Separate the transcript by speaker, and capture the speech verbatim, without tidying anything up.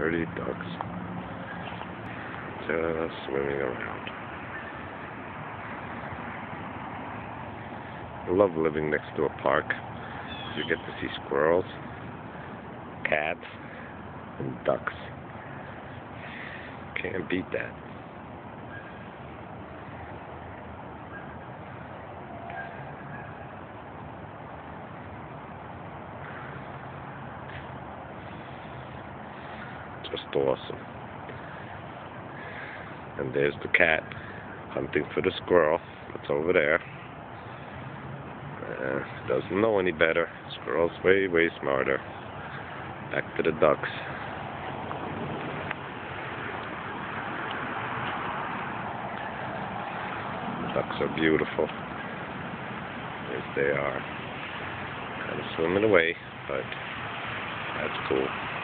Speaker 1: Pretty ducks. Just swimming around. I love living next to a park. You get to see squirrels, cats, and ducks. Can't beat that. Just awesome. And there's the cat hunting for the squirrel that's over there. Uh, doesn't know any better. Squirrel's way, way smarter. Back to the ducks. The ducks are beautiful. Yes, they are. Kind of swimming away, but that's cool.